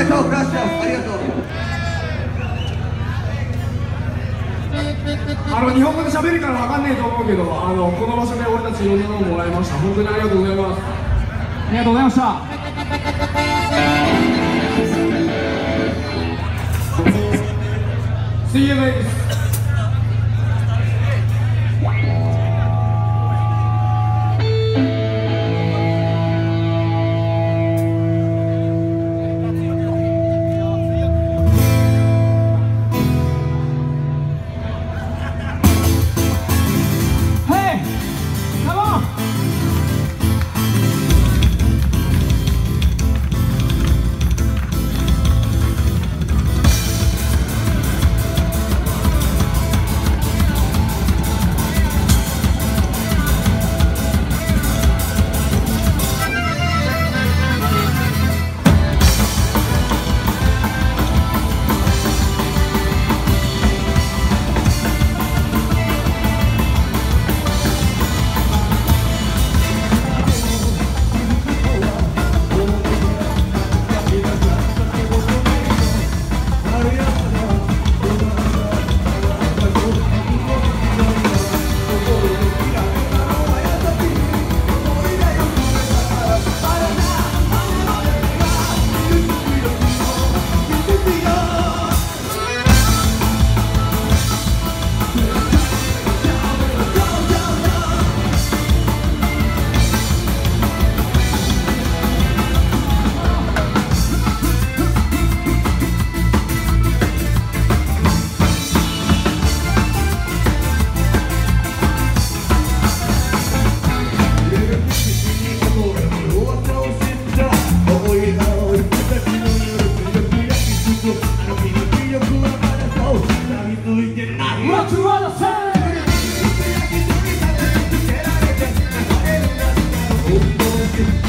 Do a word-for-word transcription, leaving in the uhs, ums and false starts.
がとう、フラッシュありがとう。 あの日本語で喋るからわかんないと思うけど、あのこの場所で俺たちいろんなのをもらいました。本当にありがとうございます。 ありがとうございました。 See you later. What you wanna say?